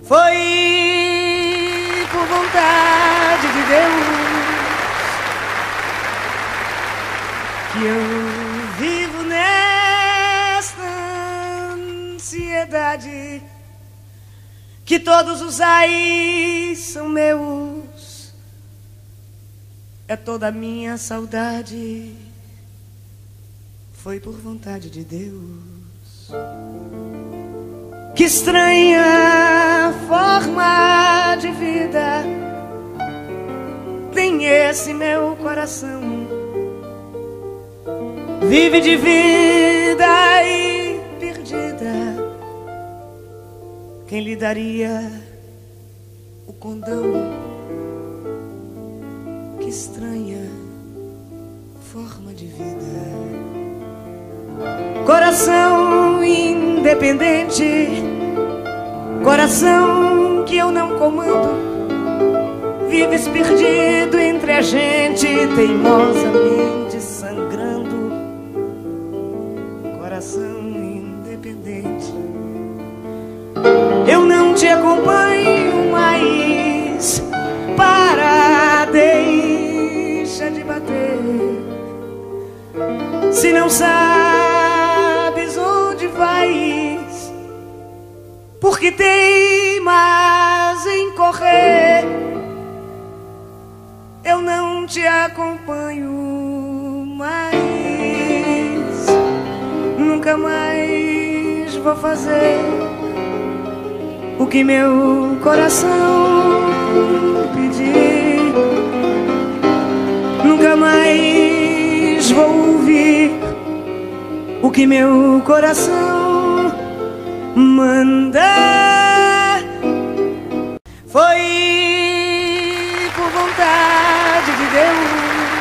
Foi por vontade de Deus que eu vivo nesta ansiedade, que todos os ais são meus, é toda a minha saudade. Foi por vontade de Deus. Que estranha forma de vida tem esse meu coração. Vive de vida aí perdida. Quem lhe daria o condão? Que estranha forma de vida. Coração independente, coração que eu não comando, vives perdido entre a gente, teimosamente sangrando. Coração independente, eu não te acompanho mais. Para, deixa de bater. Se não sabes onde vais, porque teimas em correr, eu não te acompanho mais. Nunca mais vou fazer o que meu coração pedir. Nunca mais vou ouvir o que meu coração manda. Foi por vontade de Deus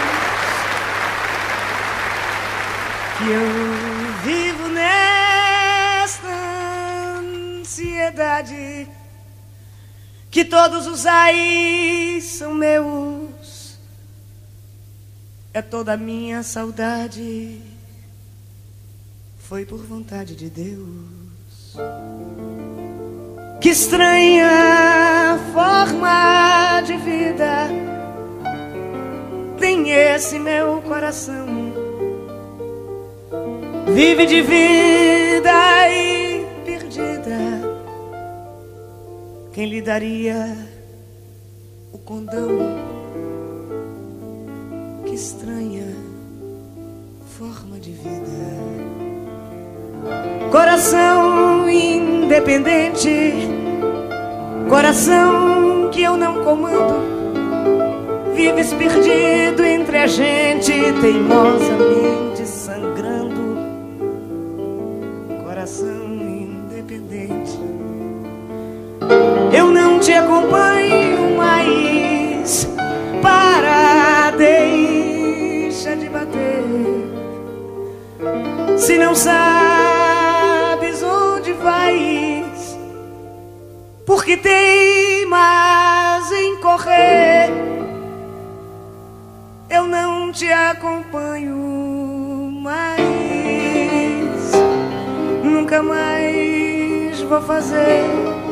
que eu vivo nesta ansiedade, que todos os ais são meus, é toda a minha saudade. Foi por vontade de Deus. Que estranha forma de vida tem esse meu coração. Vive de vida aí perdida. Quem lhe daria o condão? Que estranha forma de vida. Coração independente, coração que eu não comando, vives perdido entre a gente, teimosamente sangrando. Coração independente, eu não te acompanho mais. Para, deixa de bater. Se não sabes onde vais, porque teimas em correr, eu não te acompanho mais. Nunca mais vou fazer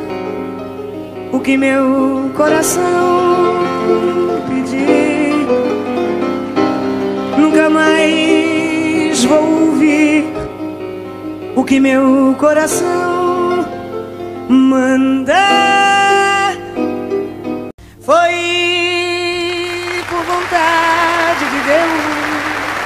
o que meu coração pedir. Nunca mais vou ouvir o que meu coração manda. Foi por vontade de Deus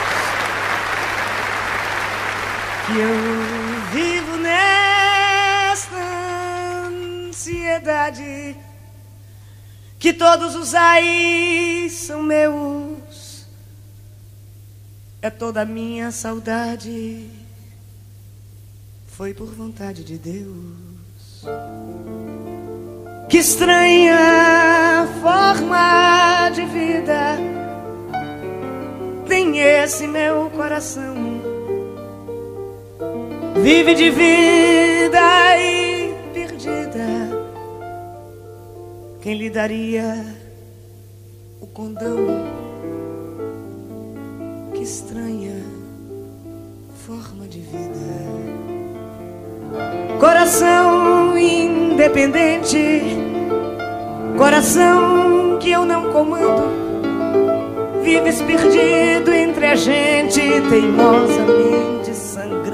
que eu vivo nesta ansiedade, que todos os ais são meus, é toda a minha saudade. Foi por vontade de Deus. Que estranha forma de vida tem esse meu coração. Vive de vida aí perdida. Quem lhe daria o condão? Que estranha forma de vida. Coração independente, coração que eu não comando, vives perdido entre a gente, teimosamente sangrando.